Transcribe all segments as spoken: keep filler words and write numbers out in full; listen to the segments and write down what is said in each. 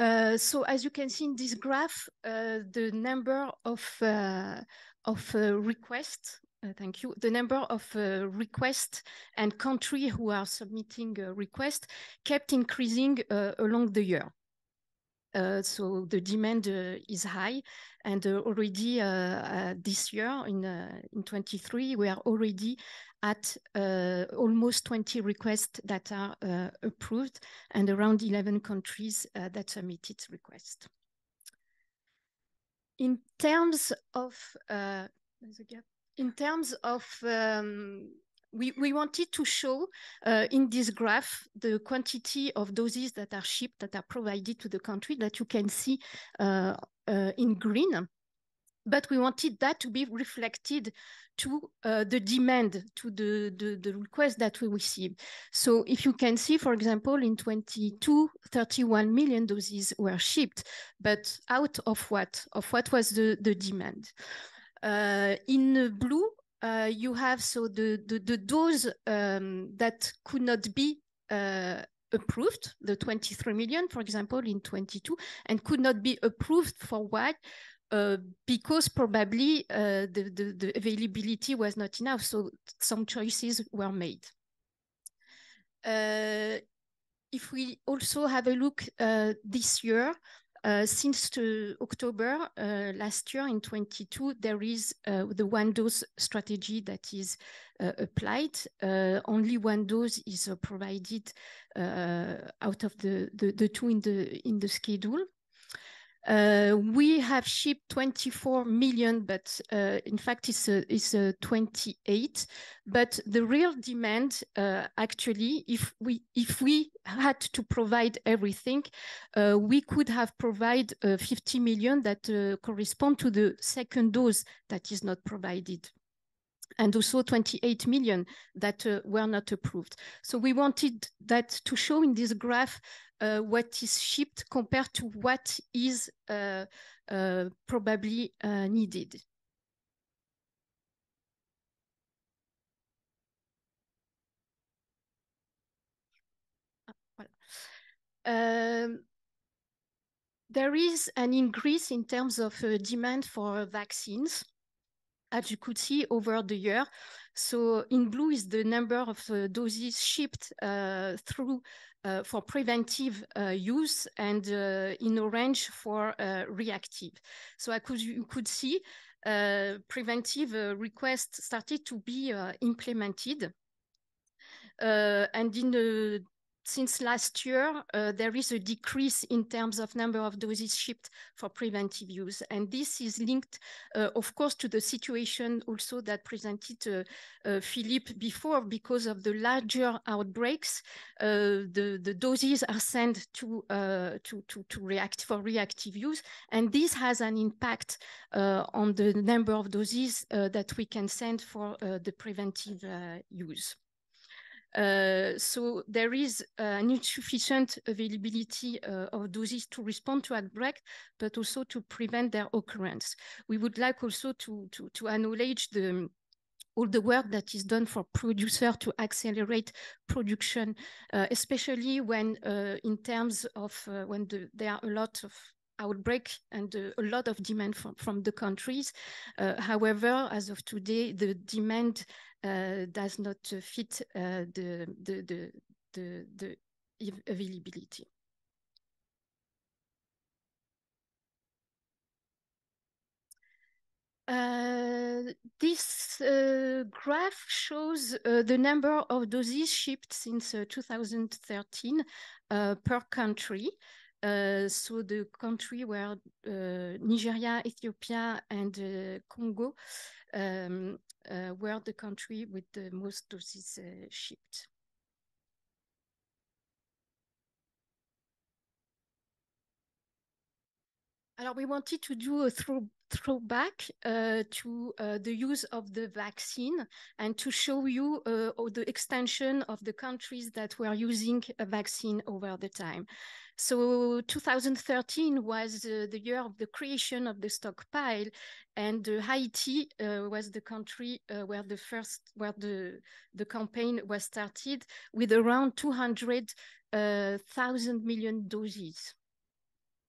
Uh, so as you can see in this graph, uh, the number of uh, of uh, requests, uh, thank you, the number of uh, requests and country who are submitting a request kept increasing uh, along the year. Uh, so the demand uh, is high, and uh, already uh, uh, this year in uh, in twenty-three we are already at uh, almost twenty requests that are uh, approved, and around eleven countries uh, that submitted requests. In terms of uh, there's a gap. In terms of um, We, we wanted to show uh, in this graph the quantity of doses that are shipped, that are provided to the country, that you can see uh, uh, in green. But we wanted that to be reflected to uh, the demand, to the, the, the request that we receive. So if you can see, for example, in twenty-two, thirty-one million doses were shipped, but out of what? Of what was the, the demand? Uh, in blue, Uh, you have so the, the, the dose um, that could not be uh, approved, the twenty-three million, for example, in twenty-two, and could not be approved for why? Uh, because probably uh, the, the, the availability was not enough, so some choices were made. Uh, if we also have a look uh, this year, Uh, since uh, October uh, last year in twenty-two, there is uh, the one dose strategy that is uh, applied. Uh, only one dose is uh, provided uh, out of the, the, the two in the, in the schedule. Uh, we have shipped twenty-four million, but uh, in fact it's, a, it's a twenty-eight. But the real demand, uh, actually, if we if we had to provide everything, uh, we could have provided uh, fifty million that uh, correspond to the second dose that is not provided, and also twenty-eight million that uh, were not approved. So we wanted that to show in this graph uh, what is shipped compared to what is uh, uh, probably uh, needed. Voilà. Um, there is an increase in terms of uh, demand for vaccines, as you could see over the year. So in blue is the number of uh, doses shipped uh, through uh, for preventive uh, use, and uh, in orange for uh, reactive. So I could, you could see uh, preventive uh, requests started to be uh, implemented. Uh, and in the Since last year, uh, there is a decrease in terms of number of doses shipped for preventive use. And this is linked, uh, of course, to the situation also that presented uh, uh, Philippe before. Because of the larger outbreaks, uh, the, the doses are sent to, uh, to, to, to react for reactive use. And this has an impact uh, on the number of doses uh, that we can send for uh, the preventive uh, use. Uh, so there is uh, an insufficient availability uh, of doses to respond to outbreak, but also to prevent their occurrence. We would like also to, to, to acknowledge the all the work that is done for producers to accelerate production, uh, especially when uh, in terms of uh, when the, there are a lot of outbreak and uh, a lot of demand from, from the countries. Uh, however, as of today, the demand uh, does not uh, fit uh, the, the, the, the, the availability. Uh, this uh, graph shows uh, the number of doses shipped since uh, two thousand thirteen uh, per country. Uh, so the country where uh, Nigeria, Ethiopia, and uh, Congo um, uh, were the country with the most doses uh, shipped. Alors, we wanted to do a throw, throwback uh, to uh, the use of the vaccine, and to show you uh, the extension of the countries that were using a vaccine over the time. So two thousand thirteen was uh, the year of the creation of the stockpile, and uh, Haiti uh, was the country uh, where the first, where the, the campaign was started, with around two hundred thousand uh, million doses.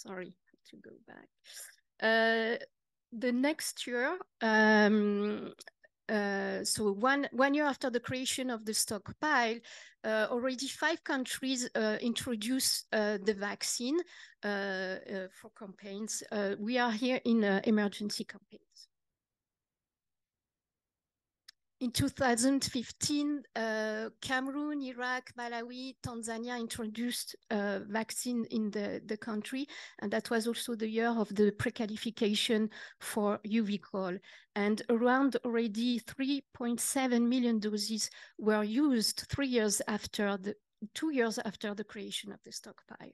sorry, to go back. Uh, the next year, um, uh, so one, one year after the creation of the stockpile, uh, already five countries uh, introduced uh, the vaccine uh, uh, for campaigns. Uh, we are here in uh, emergency campaigns. In two thousand fifteen, uh, Cameroon, Iraq, Malawi, Tanzania introduced uh, vaccine in the, the country. And that was also the year of the pre-qualification for Uvicol. And around already three point seven million doses were used three years after the, two years after the creation of the stockpile.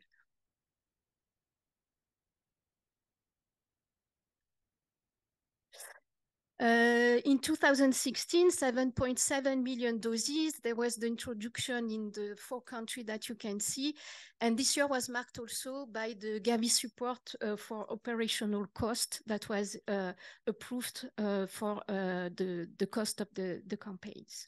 Uh, in two thousand sixteen, seven point seven million doses. There was the introduction in the four countries that you can see. And this year was marked also by the Gavi support uh, for operational cost that was uh, approved uh, for uh, the, the cost of the, the campaigns.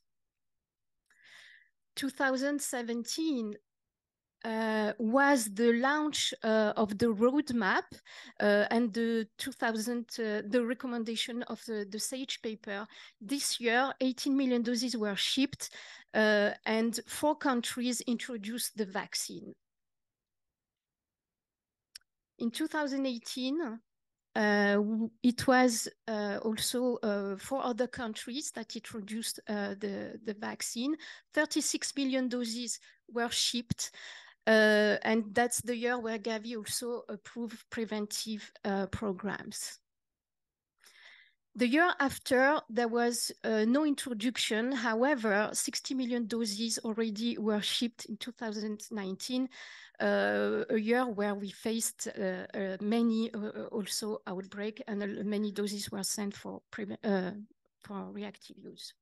two thousand seventeen, Uh, was the launch uh, of the roadmap uh, and the two thousand uh, the recommendation of the, the SAGE paper. This year, eighteen million doses were shipped, uh, and four countries introduced the vaccine. In two thousand eighteen, Uh, it was uh, also uh, four other countries that introduced uh, the, the vaccine. thirty-six million doses were shipped. Uh, and that's the year where Gavi also approved preventive uh, programs. The year after, there was uh, no introduction. However, sixty million doses already were shipped in two thousand nineteen, uh, a year where we faced uh, uh, many uh, also outbreak, and uh, many doses were sent for, uh, for reactive use.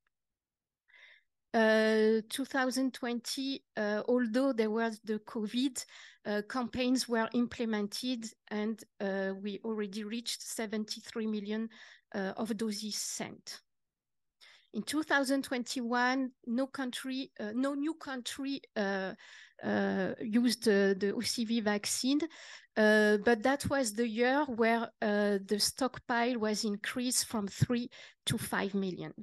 Uh, two thousand twenty, uh, although there was the COVID, uh, campaigns were implemented, and uh, we already reached seventy-three million uh, of doses sent. In two thousand twenty-one, no country, uh, no new country uh, uh, used uh, the O C V vaccine, uh, but that was the year where uh, the stockpile was increased from three to five million.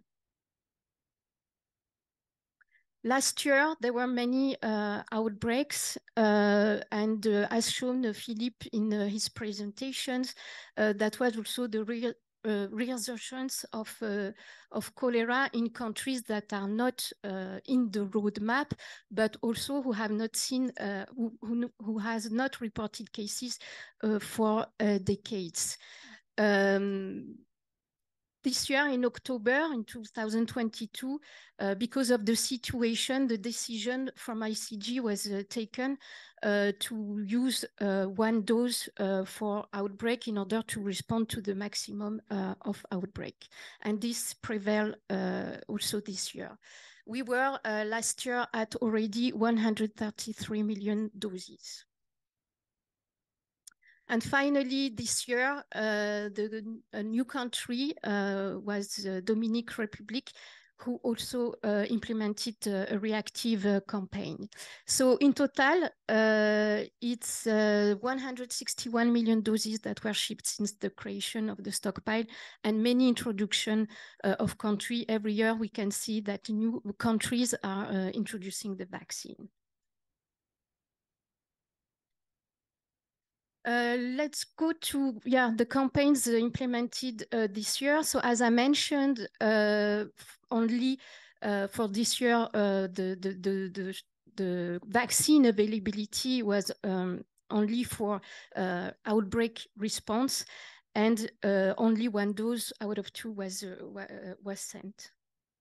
Last year, there were many uh, outbreaks, uh, and uh, as shown uh, Philippe in uh, his presentations, uh, that was also the re uh, resurgence of, uh, of cholera in countries that are not uh, in the roadmap, but also who have not seen, uh, who, who, who has not reported cases uh, for uh, decades. Um, This year, in October, in two thousand twenty-two, uh, because of the situation, the decision from I C G was uh, taken uh, to use uh, one dose uh, for outbreak in order to respond to the maximum uh, of outbreak. And this prevailed uh, also this year. We were uh, last year at already one hundred thirty-three million doses. And finally, this year, uh, the, a new country uh, was uh, Dominican Republic, who also uh, implemented uh, a reactive uh, campaign. So in total, uh, it's uh, one hundred sixty-one million doses that were shipped since the creation of the stockpile, and many introduction uh, of country. Every year we can see that new countries are uh, introducing the vaccine. Uh, let's go to yeah the campaigns uh, implemented uh, this year. So as I mentioned, uh, only uh, for this year, uh, the, the, the, the, the vaccine availability was um, only for uh, outbreak response, and uh, only one dose out of two was, uh, was sent.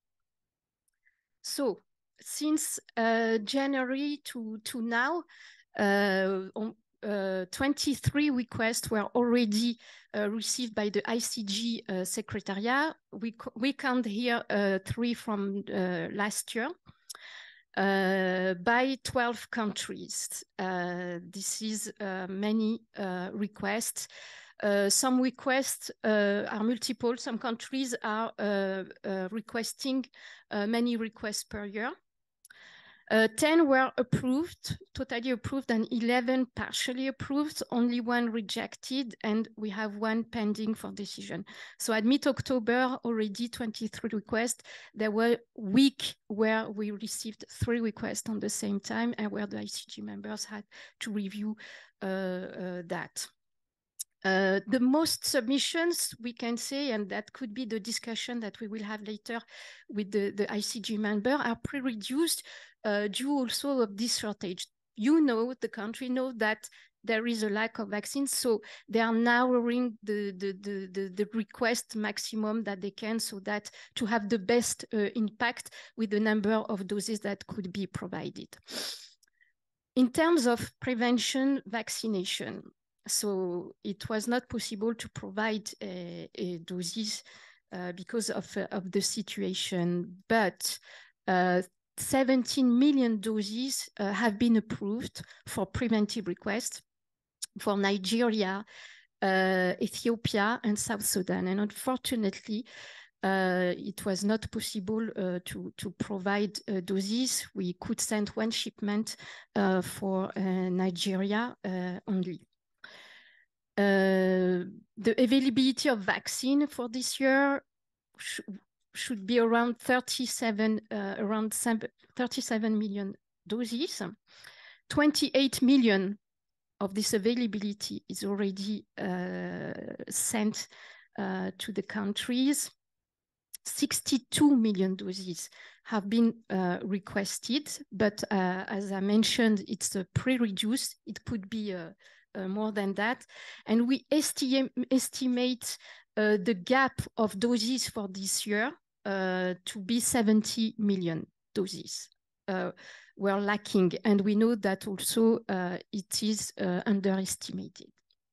So since uh, January to, to now, uh, on, Uh, twenty-three requests were already uh, received by the I C G uh, Secretariat. We, we count here uh, three from uh, last year uh, by twelve countries. Uh, this is uh, many uh, requests. Uh, some requests uh, are multiple. Some countries are uh, uh, requesting uh, many requests per year. Uh, ten were approved, totally approved, and eleven partially approved, only one rejected, and we have one pending for decision. So at mid-October, already twenty-three requests. There were weeks where we received three requests on the same time and where the I C G members had to review uh, uh, that. Uh, the most submissions, we can say, and that could be the discussion that we will have later with the, the I C G member, are pre-reduced uh, due also of this shortage. You know, the country know that there is a lack of vaccines, so they are narrowing the, the, the, the, the request maximum that they can, so that to have the best uh, impact with the number of doses that could be provided. In terms of prevention vaccination, so it was not possible to provide a, a doses uh, because of, uh, of the situation, but uh, seventeen million doses uh, have been approved for preventive requests for Nigeria, uh, Ethiopia, and South Sudan. And unfortunately, uh, it was not possible uh, to, to provide uh, doses. We could send one shipment uh, for uh, Nigeria uh, only. Uh, the availability of vaccine for this year sh should be around thirty-seven, uh, around thirty-seven million doses. twenty-eight million of this availability is already uh, sent uh, to the countries. sixty-two million doses have been uh, requested, but uh, as I mentioned, it's a pre-reduced. It could be uh, uh, more than that. And we esti estimate uh, the gap of doses for this year uh, to be seventy million doses. Uh, we're lacking, and we know that also uh, it is uh, underestimated.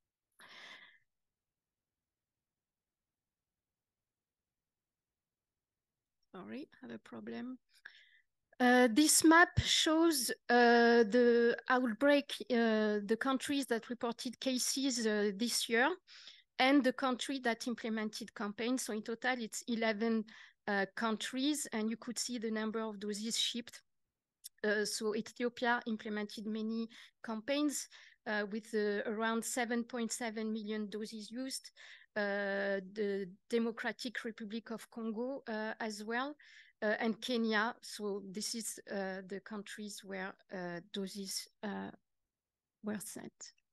Sorry, I have a problem. Uh, this map shows uh, the outbreak, uh, the countries that reported cases uh, this year, and the country that implemented campaigns. So in total, it's eleven uh, countries, and you could see the number of doses shipped. Uh, so Ethiopia implemented many campaigns uh, with uh, around seven point seven million doses used. Uh, the Democratic Republic of Congo uh, as well. Uh, and Kenya, so this is uh, the countries where uh, doses uh, were sent.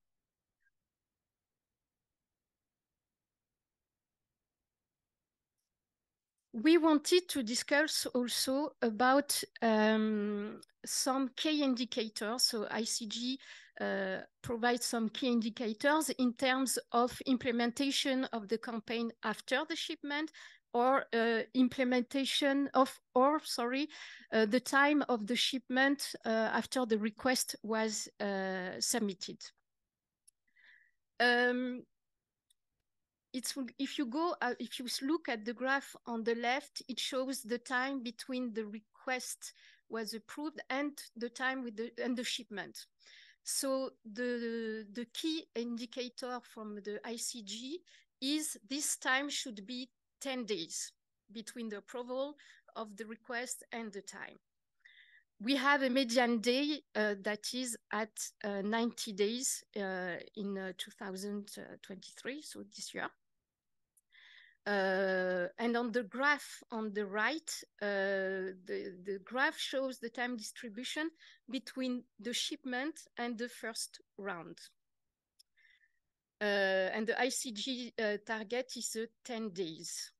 We wanted to discuss also about um, some key indicators. So I C G uh, provides some key indicators in terms of implementation of the campaign after the shipment, or uh, implementation of, or sorry, uh, the time of the shipment uh, after the request was uh, submitted. Um, It's, if you go, uh, if you look at the graph on the left, it shows the time between the request was approved and the time with the and the shipment. So the the key indicator from the I C G is this time should be ten days between the approval of the request and the time. We have a median day uh, that is at uh, ninety days uh, in uh, two thousand twenty-three, so this year. Uh, and on the graph on the right, uh, the, the graph shows the time distribution between the shipment and the first round. Uh, and the I C G uh, target is uh, ten days.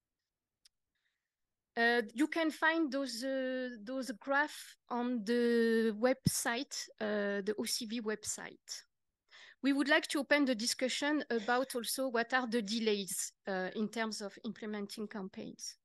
Uh, you can find those uh, those graphs on the website, uh, the O C V website. We would like to open the discussion about also what are the delays uh, in terms of implementing campaigns.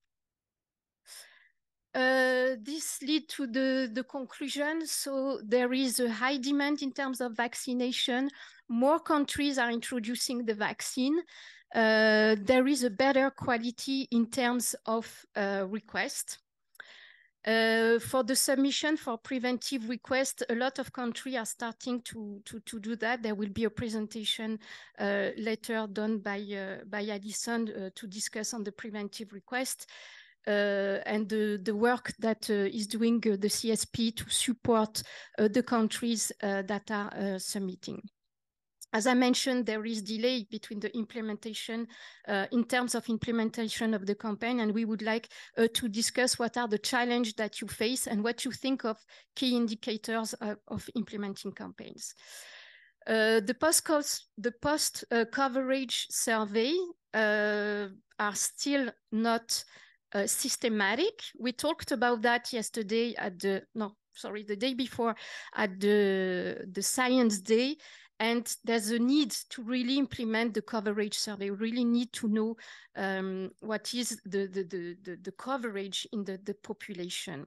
Uh, this leads to the, the conclusion. So there is a high demand in terms of vaccination. More countries are introducing the vaccine. Uh, there is a better quality in terms of uh, request. Uh, for the submission for preventive requests, a lot of countries are starting to, to, to do that. There will be a presentation uh, later done by, uh, by Alison uh, to discuss on the preventive request. uh, and the, the work that uh, is doing uh, the C S P to support uh, the countries uh, that are uh, submitting. As I mentioned, there is delay between the implementation uh, in terms of implementation of the campaign, and we would like uh, to discuss what are the challenges that you face and what you think of key indicators of, of implementing campaigns. Uh, the post the post uh, coverage survey uh, are still not uh, systematic. We talked about that yesterday at the no, sorry, the day before at the the Science Day. And there's a need to really implement the coverage survey. We really need to know um, what is the, the, the, the, the coverage in the, the population.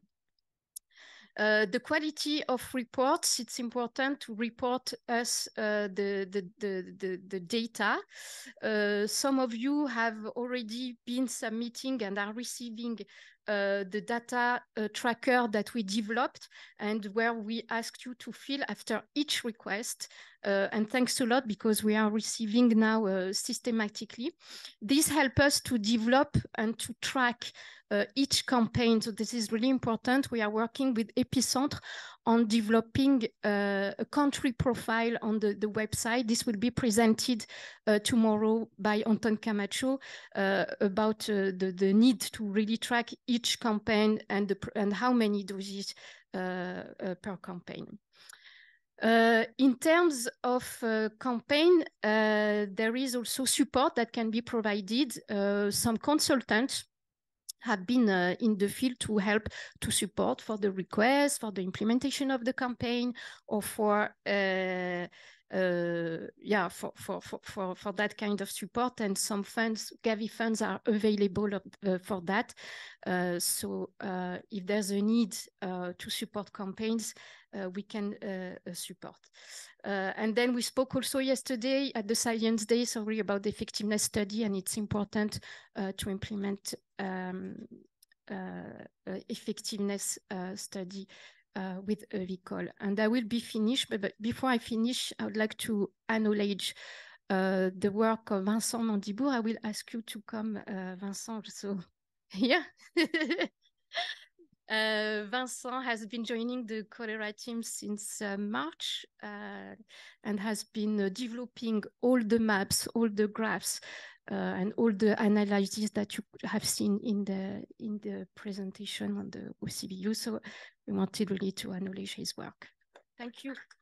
Uh, the quality of reports, it's important to report us uh, the, the, the, the, the data. Uh, some of you have already been submitting and are receiving uh, the data uh, tracker that we developed and where we asked you to fill after each request. Uh, and thanks a lot because we are receiving now uh, systematically. This helps us to develop and to track uh, each campaign. So this is really important. We are working with Epicentre on developing uh, a country profile on the, the website. This will be presented uh, tomorrow by Anton Camacho uh, about uh, the, the need to really track each campaign and, the, and how many doses uh, uh, per campaign. Uh, in terms of uh, campaign, uh, there is also support that can be provided. Uh, some consultants have been uh, in the field to help to support for the request, for the implementation of the campaign, or for uh, uh, yeah, for, for, for, for, for that kind of support. And some funds, Gavi funds are available of, uh, for that. Uh, so uh, if there's a need uh, to support campaigns, uh, we can uh, support. Uh, and then we spoke also yesterday at the Science Day, sorry, about the effectiveness study, and it's important uh, to implement um, uh, uh, effectiveness uh, study uh, with Evicol. And I will be finished, but, but before I finish, I would like to acknowledge uh, the work of Vincent Mandibour. I will ask you to come, uh, Vincent, so yeah. Uh, Vincent has been joining the cholera team since uh, March uh, and has been uh, developing all the maps, all the graphs, uh, and all the analyses that you have seen in the in the presentation on the O C V U. So we wanted really to acknowledge his work. Thank you.